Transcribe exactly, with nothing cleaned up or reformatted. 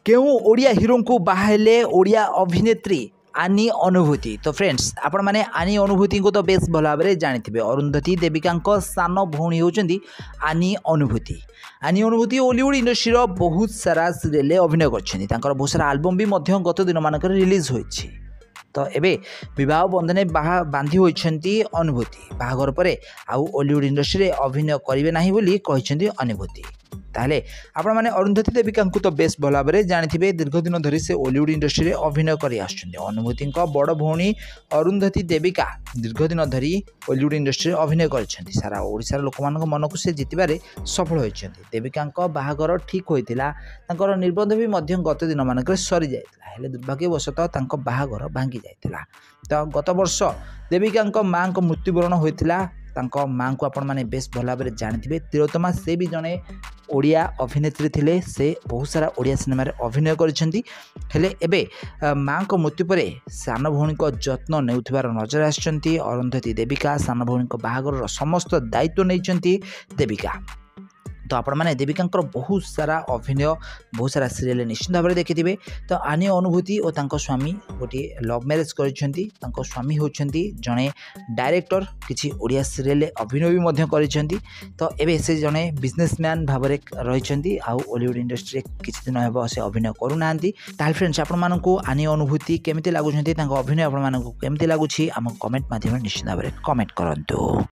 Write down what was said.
केउ ओडिया हिरो को बाहले ओडिया अभिनेत्री आनी अनुभूति। तो फ्रेंड्स आपण मैंने आनी अनुभूति को तो बेस भल भाव में जानी अरुंधति देविका सान भौणी होती आनी अनुभूति। आनी अनुभूति हॉलीवुड इंडस्ट्री बहुत सारा सीरियल अभिनय कर बहुत सारा आल्बम भी गत दिन मानक रिलीज होती। तो एबे विवाह बंधन बांधी होती अनुभूति बाहाघर पर आउ हॉलीवुड इंडस्ट्री अभिनय करेंगे ना बोली अनुभूति। ताहले आपण माने अरुंधति देविका तो बेस भल भाव में जानी दीर्घ दिन धरी से हॉलीवुड इंडस्ट्री अभिनय कर अनुभूति बड़ भौणी अरुंधति देविका दीर्घ दिन धरी हॉलीवुड इंडस्ट्री अभिनय कर सारा ओडिशार लोक मन को से जितबारे सफल होती। देविका बाहाघर ठीक होता निबंध भी गत दिन मानक सरी जाता दुर्भाग्यवशतः बाहाघर भांगी जाता। तो गत वर्ष देविका माँ को मृत्युवरण होता। तांको माँ को आपण माने बेस भल भाव में जानते तिलोत्तमा से भी जड़े ओडिया अभिनेत्री थिले से बहुत सारा ओडिया सिनेमा अभिनय करे माँ को मृत्यु पर सान भौणी को जत्न नेउथिबार नजर आछंती अरुंधति देविका सान भौणी को बाहाघर समस्त दायित्व नहीं देविका। तो आपण मैंने देविका बहुत सारा अभिनय बहुत सारा सीरियल निश्चित भाव में देखिथे। तो आनी अनुभूति और तांको स्वामी गोटे लव मैरेज करिसेंती स्वामी होचंती जड़े डायरेक्टर किसी ओडिया सीरियल अभिनय भी करिसेंती। तो एबे से जड़े बिजनेसमैन भाव में रही आउ हॉलीवुड इंडस्ट्री किसी दिन हे से अभिनय करूना। ताल फ्रेंड्स आपण मानकू आनी अनुभूति केमिति लागुछंती अभिनय आपण मानकू केमिति लागुछि आम कमेंट माध्यम निश्चित भाव में कमेंट करंतु।